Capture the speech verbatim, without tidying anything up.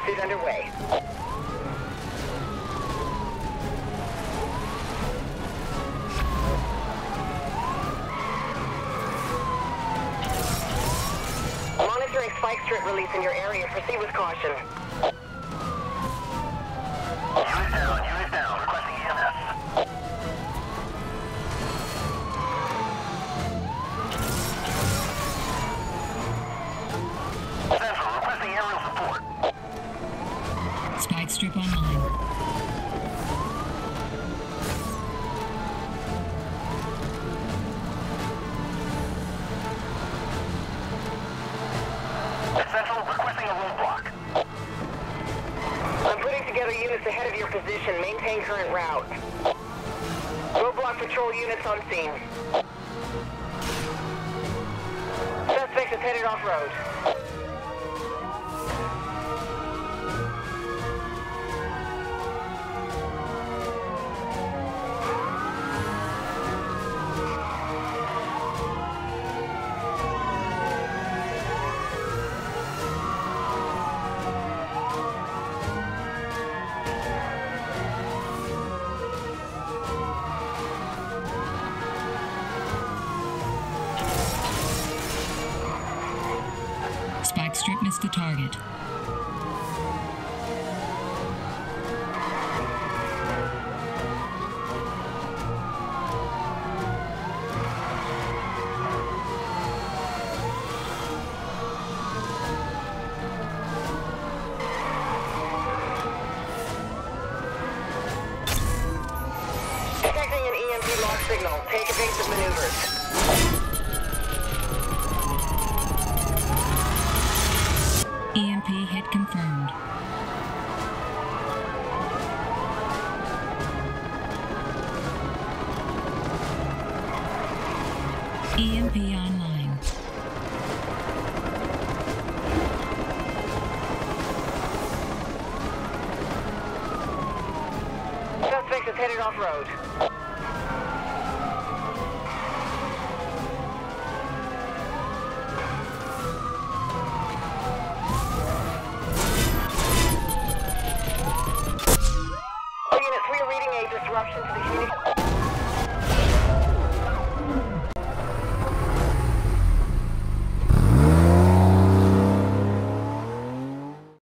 Pursuit underway. Monitoring spike strip release in your area. Proceed with caution. Unit down, unit down. Requesting E M S. Central, requesting aerial support. Spike strip online. Central, requesting a roadblock. I'm putting together units ahead of your position. Maintain current route. Roadblock patrol units on scene. Suspect is headed off-road. Spike strip missed the target. Detecting an E M P lock signal. Take evasive maneuvers. E M P hit confirmed. E M P online. Suspect is headed off-road. Units, we are reading a disruption to the communication.